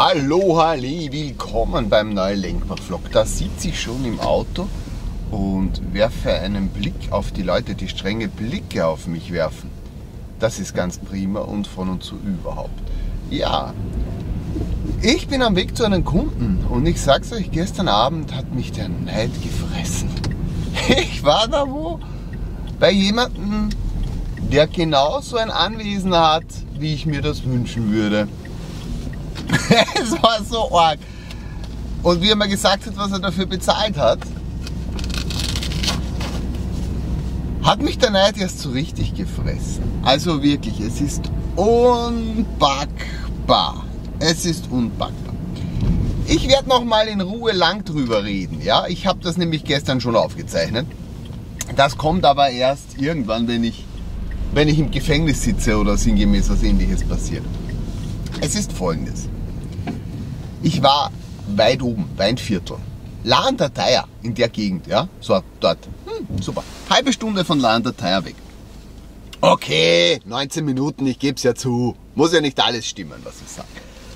Hallo, halli, willkommen beim neuen Lenkbach-Vlog. Da sitze ich schon im Auto und werfe einen Blick auf die Leute, die strenge Blicke auf mich werfen. Das ist ganz prima und von und zu überhaupt. Ja, ich bin am Weg zu einem Kunden und ich sag's euch, gestern Abend hat mich der Neid gefressen. Ich war da wo? Bei jemandem, der genauso ein Anwesen hat, wie ich mir das wünschen würde. Es war so arg. Und wie er mir gesagt hat, was er dafür bezahlt hat, hat mich der Neid erst so richtig gefressen. Also wirklich, es ist unpackbar. Es ist unpackbar. Ich werde noch mal in Ruhe lang drüber reden. Ja? Ich habe das nämlich gestern schon aufgezeichnet. Das kommt aber erst irgendwann, wenn ich im Gefängnis sitze oder sinngemäß was Ähnliches passiert. Es ist Folgendes. Ich war weit oben, Weinviertel. La an der Thaya, in der Gegend, ja, so dort. Super. Halbe Stunde von La an der Thaya weg. Okay, 19 Minuten, ich gebe es ja zu. Muss ja nicht alles stimmen, was ich sage.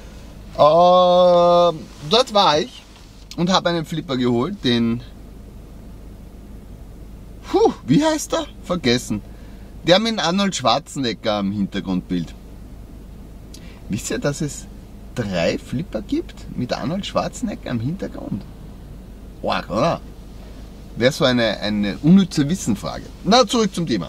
Dort war ich und habe einen Flipper geholt, den... wie heißt er? Vergessen. Der mit Arnold Schwarzenegger am Hintergrundbild. Wisst ihr, dass es 3 Flipper gibt mit Arnold Schwarzenegger am Hintergrund? Arg, oder? Wäre so eine unnütze Wissenfrage. Na, zurück zum Thema.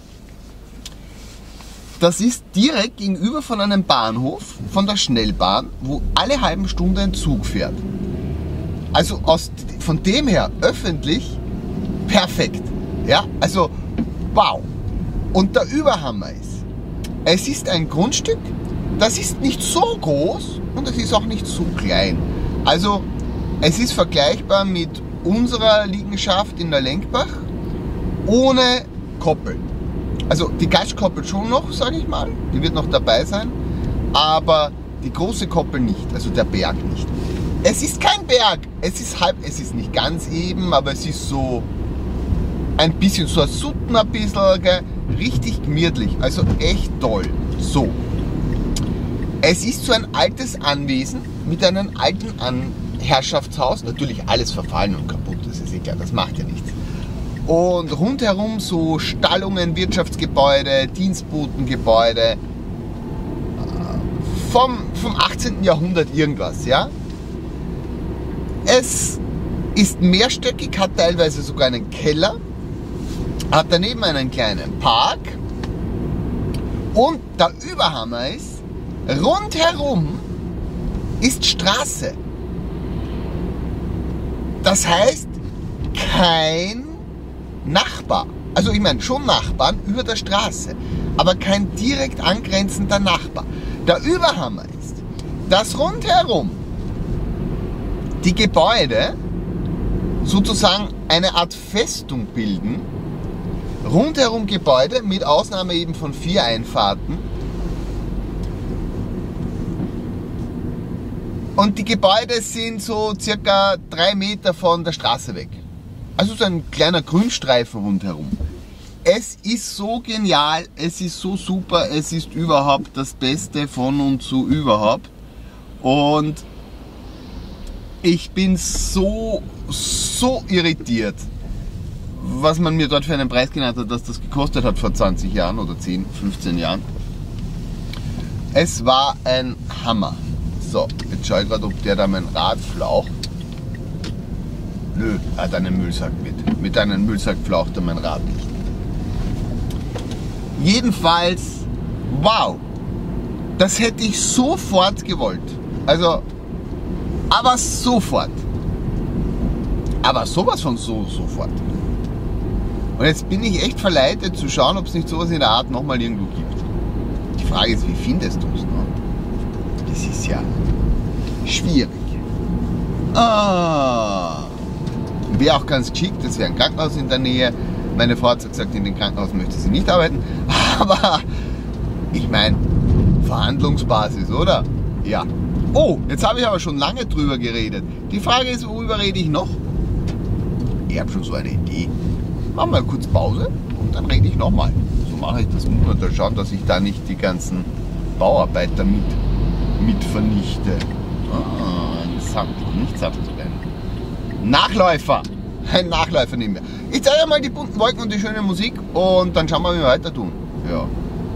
Das ist direkt gegenüber von einem Bahnhof, von der Schnellbahn, wo alle halben Stunde ein Zug fährt. Also von dem her öffentlich perfekt. Ja, also wow. Und der Überhammer ist, es ist ein Grundstück, das ist nicht so groß und es ist auch nicht so klein. Also es ist vergleichbar mit unserer Liegenschaft in der Lenkbach ohne Koppel. Also die Gatschkoppel schon noch, sage ich mal, die wird noch dabei sein, aber die große Koppel nicht, also der Berg nicht. Es ist kein Berg, es ist nicht ganz eben, aber es ist so ein bisschen so ein Sutten, ein bisschen, gell? Richtig gemütlich, also echt toll. So. Es ist so ein altes Anwesen mit einem alten Herrschaftshaus, natürlich alles verfallen und kaputt, das ist egal, das macht ja nichts. Und rundherum so Stallungen, Wirtschaftsgebäude, Dienstbotengebäude vom 18. Jahrhundert irgendwas, ja. Es ist mehrstöckig, hat teilweise sogar einen Keller, hat daneben einen kleinen Park und der Überhammer ist, rundherum ist Straße. Das heißt, kein Nachbar. Also ich meine, schon Nachbarn über der Straße, aber kein direkt angrenzender Nachbar. Der Überhammer ist, dass rundherum die Gebäude sozusagen eine Art Festung bilden. Rundherum Gebäude, mit Ausnahme eben von 4 Einfahrten. Und die Gebäude sind so circa 3 Meter von der Straße weg. Also so ein kleiner Grünstreifen rundherum. Es ist so genial, es ist so super, es ist überhaupt das Beste von und zu überhaupt. Und ich bin so irritiert, was man mir dort für einen Preis genannt hat, dass das gekostet hat vor 20 Jahren oder 10, 15 Jahren. Es war ein Hammer. So, jetzt schaue ich gerade, ob der da mein Rad flaucht. Nö, er hat einen Müllsack mit. Mit einem Müllsack flaucht er mein Rad nicht. Jedenfalls, wow, das hätte ich sofort gewollt. Also, aber sofort. Aber sowas von sofort. Und jetzt bin ich echt verleitet zu schauen, ob es nicht sowas in der Art nochmal irgendwo gibt. Die Frage ist, wie findest du es noch? Das ist ja schwierig. Wäre auch ganz geschickt, das wäre ein Krankenhaus in der Nähe. Meine Frau hat gesagt, in dem Krankenhaus möchte sie nicht arbeiten. Aber ich meine, Verhandlungsbasis, oder? Ja. Oh, jetzt habe ich aber schon lange drüber geredet. Die Frage ist, worüber rede ich noch? Ich habe schon so eine Idee. Machen wir kurz Pause und dann rede ich nochmal. So mache ich das. Muss man da schauen, dass ich da nicht die ganzen Bauarbeiter mit vernichte. Ah. Sattel, nicht Sattelrennen. Nachläufer! Ein Nachläufer nehmen wir. Ich zeige euch mal die bunten Wolken und die schöne Musik und dann schauen wir, wie wir weiter tun. Ja.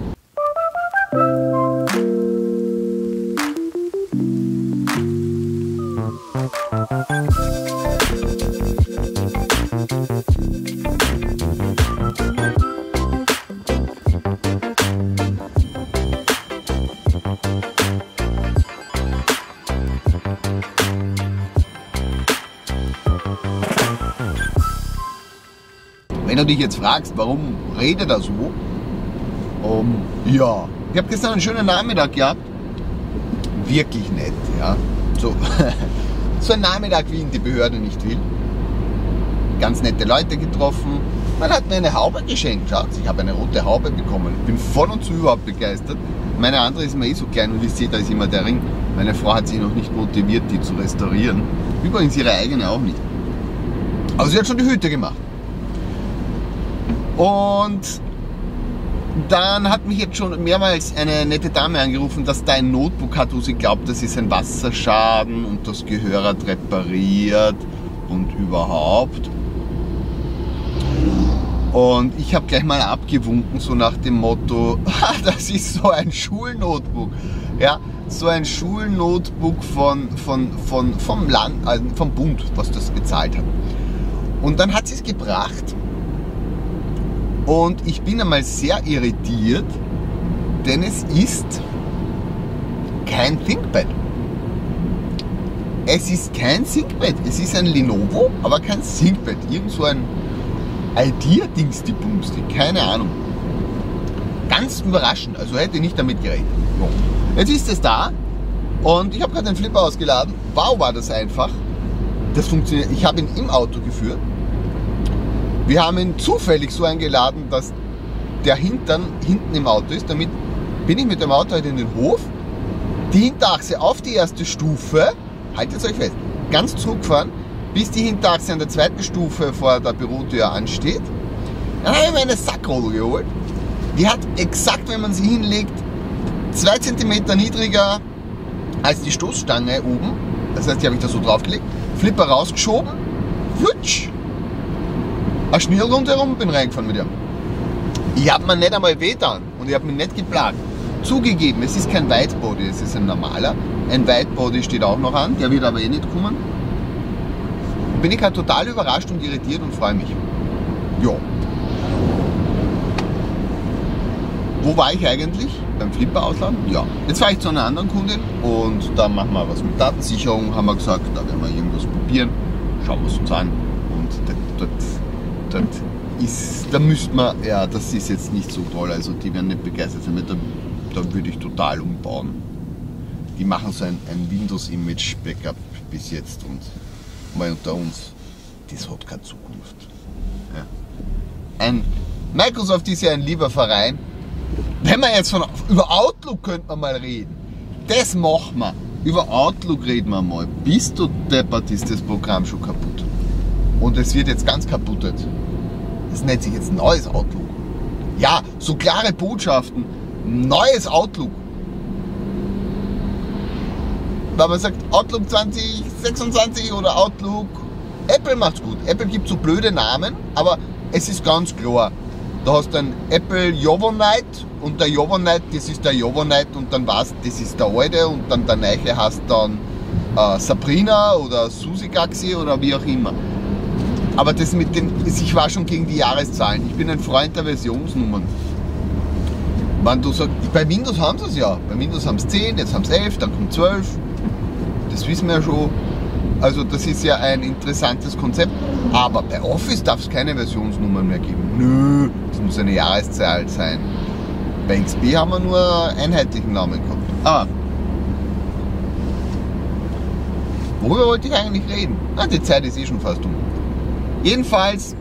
Wenn du dich jetzt fragst, warum redet er so? Ja, ich habe gestern einen schönen Nachmittag gehabt. Wirklich nett, ja. So, so ein Nachmittag, wie ihn die Behörde nicht will. Ganz nette Leute getroffen. Man hat mir eine Haube geschenkt, schaut. Ich habe eine rote Haube bekommen. Ich bin voll und zu überhaupt begeistert. Meine andere ist mir eh so klein und ich sehe, da ist immer der Ring. Meine Frau hat sich noch nicht motiviert, die zu restaurieren. Übrigens ihre eigene auch nicht. Aber sie hat schon die Hüte gemacht. Und dann hat mich jetzt schon mehrmals eine nette Dame angerufen, dass da ein Notebook hat, wo sie glaubt, das ist ein Wasserschaden und das Gehör hat repariert und überhaupt. Und ich habe gleich mal abgewunken, so nach dem Motto, das ist so ein Schulnotebook. Ja, so ein Schulnotebook vom Land, also vom Bund, was das bezahlt hat. Und dann hat sie es gebracht. Und ich bin einmal sehr irritiert, denn es ist kein ThinkPad. Es ist kein ThinkPad. Es ist ein Lenovo, aber kein ThinkPad. Irgend so ein Idea-Dings-die-Bumsti, keine Ahnung. Ganz überraschend, also hätte ich nicht damit gerechnet. So. Jetzt ist es da und ich habe gerade den Flipper ausgeladen. Wow, war das einfach. Das funktioniert. Ich habe ihn im Auto geführt. Wir haben ihn zufällig so eingeladen, dass der Hintern hinten im Auto ist. Damit bin ich mit dem Auto halt in den Hof, die Hinterachse auf die erste Stufe, haltet euch fest, ganz zurückfahren, bis die Hinterachse an der zweiten Stufe vor der Bürotür ansteht. Dann habe ich mir eine Sackrolle geholt. Die hat exakt, wenn man sie hinlegt, 2 cm niedriger als die Stoßstange oben. Das heißt, die habe ich da so draufgelegt, Flipper rausgeschoben, flutsch. Ein Schnirl rundherum, bin reingefahren mit ihm. Ich habe mir nicht einmal wehgetan und ich habe mich nicht geplagt. Zugegeben, es ist kein Widebody, es ist ein normaler. Ein Widebody steht auch noch an, der wird aber eh nicht kommen. Bin ich halt total überrascht und irritiert und freue mich. Ja. Wo war ich eigentlich? Beim Flipper ausladen? Ja. Jetzt fahre ich zu einer anderen Kundin und da machen wir was mit Datensicherung, haben wir gesagt, da werden wir irgendwas probieren. Schauen wir es uns an. Und da müsste man, ja, das ist jetzt nicht so toll, also die werden nicht begeistert sein, da würde ich total umbauen. Die machen so ein Windows-Image-Backup bis jetzt und mal unter uns, das hat keine Zukunft. Ja. Microsoft ist ja ein lieber Verein. Wenn man jetzt über Outlook könnte man mal reden. Das machen wir. Über Outlook reden wir mal. Bist du deppert, ist das Programm schon kaputt. Und es wird jetzt ganz kaputt. Das nennt sich jetzt neues Outlook. Ja, so klare Botschaften. Neues Outlook. Weil man sagt Outlook 2026 oder Outlook. Apple macht's gut. Apple gibt so blöde Namen, aber es ist ganz klar. Da hast du ein Apple Yovonite und der Yovonite, das ist der Yovonite und dann weißt, das ist der alte und dann der neue heißt dann Sabrina oder Susi Gaxi oder wie auch immer. Aber das mit den, ich war schon gegen die Jahreszahlen. Ich bin ein Freund der Versionsnummern. Wenn du sagst, bei Windows haben sie es ja. Bei Windows haben sie 10, jetzt haben sie 11, dann kommt 12. Das wissen wir ja schon. Also das ist ja ein interessantes Konzept. Aber bei Office darf es keine Versionsnummern mehr geben. Nö, das muss eine Jahreszahl sein. Bei XP haben wir nur einheitlichen Namen gehabt. Aber worüber wollte ich eigentlich reden? Ah, die Zeit ist eh schon fast um. Jedenfalls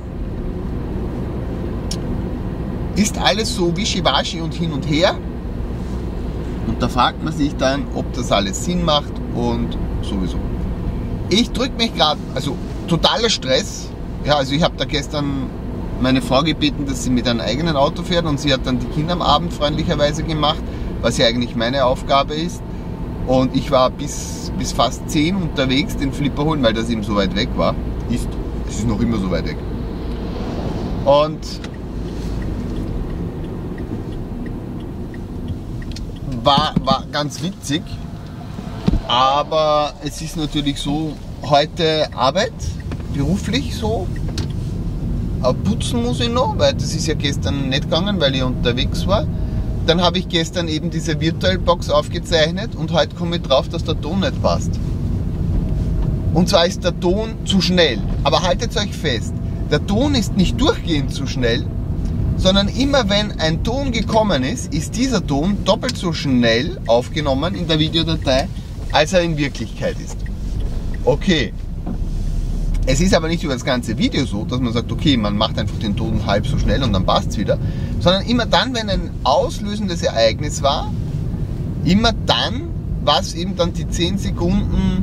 ist alles so wischiwaschi und hin und her. Und da fragt man sich dann, ob das alles Sinn macht und sowieso. Ich drücke mich gerade, also totaler Stress. Ja, also ich habe da gestern meine Frau gebeten, dass sie mit einem eigenen Auto fährt und sie hat dann die Kinder am Abend freundlicherweise gemacht, was ja eigentlich meine Aufgabe ist. Und ich war bis fast 10 unterwegs, den Flipper holen, weil das eben so weit weg war. Es ist noch immer so weit weg. Und war ganz witzig, aber es ist natürlich so, heute Arbeit, beruflich so, putzen muss ich noch, weil das ist ja gestern nicht gegangen, weil ich unterwegs war. Dann habe ich gestern eben diese VirtualBox aufgezeichnet und heute komme ich drauf, dass der Ton nicht passt. Und zwar ist der Ton zu schnell, aber haltet euch fest, der Ton ist nicht durchgehend zu schnell, sondern immer wenn ein Ton gekommen ist, ist dieser Ton doppelt so schnell aufgenommen in der Videodatei, als er in Wirklichkeit ist. Okay, es ist aber nicht über das ganze Video so, dass man sagt, okay, man macht einfach den Ton halb so schnell und dann passt es wieder, sondern immer dann, wenn ein auslösendes Ereignis war, immer dann war es eben dann die 10 Sekunden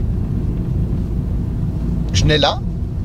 schneller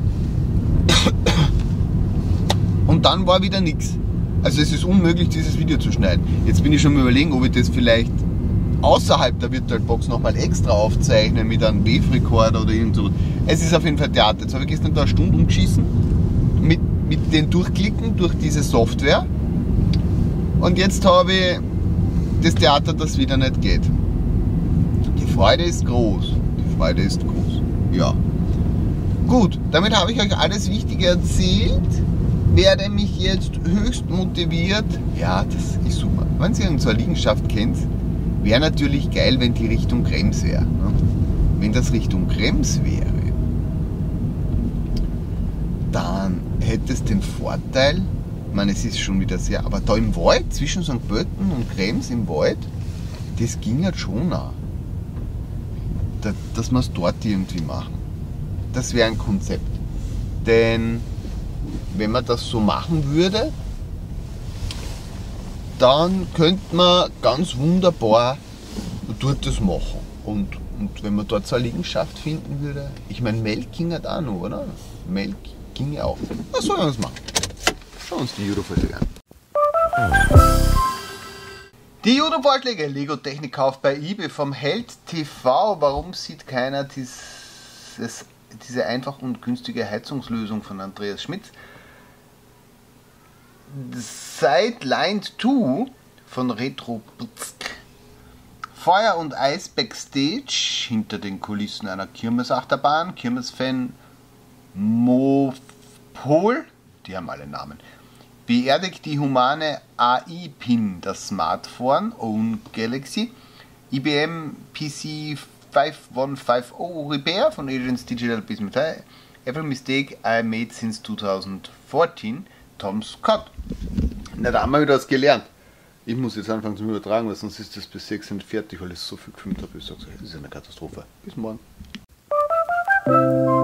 und dann war wieder nichts. Also es ist unmöglich, dieses Video zu schneiden. Jetzt bin ich schon mal überlegen, ob ich das vielleicht außerhalb der VirtualBox nochmal extra aufzeichne mit einem Wave-Recorder oder irgend so. Es ist auf jeden Fall Theater. Jetzt habe ich gestern da eine Stunde umgeschissen mit den Durchklicken durch diese Software und jetzt habe ich das Theater, das wieder nicht geht. Die Freude ist groß. Die Freude ist groß. Ja. Gut, damit habe ich euch alles Wichtige erzählt. Werde mich jetzt höchst motiviert. Ja, das ist super. Wenn ihr so eine Liegenschaft kennt, wäre natürlich geil, wenn die Richtung Krems wäre. Ne? Wenn das Richtung Krems wäre, dann hätte es den Vorteil, ich meine, es ist schon wieder sehr, aber da im Wald, zwischen St. Pölten und Krems im Wald, das ging halt schon auch. Dass wir es dort irgendwie machen. Das wäre ein Konzept. Denn wenn man das so machen würde, dann könnte man ganz wunderbar dort das machen. Und wenn man dort so eine Liegenschaft finden würde, ich meine, Melk ging halt auch noch, oder? Melk ging ja auch. Was sollen wir uns machen? Schauen wir uns die YouTube-Vorschläge an. Die YouTube-Vorschläge: Lego Technikkauf bei eBay vom Held TV. Warum sieht keiner diese einfach und günstige Heizungslösung von Andreas Schmidt? Sidelined 2 von Retro-Butzk. Feuer und Eis Backstage hinter den Kulissen einer Kirmesachterbahn. Kirmesfan Mopol, die haben alle Namen. Beerdigt die humane AI-Pin, das Smartphone Own Galaxy. IBM PC 5150 Repair von Agents Digital Business. Every mistake I made since 2014. Tom Scott. Na, da haben wir wieder was gelernt. Ich muss jetzt anfangen zu übertragen, weil sonst ist das bis 6 fertig, weil ich so viel gefilmt habe. Das ist eine Katastrophe. Bis morgen.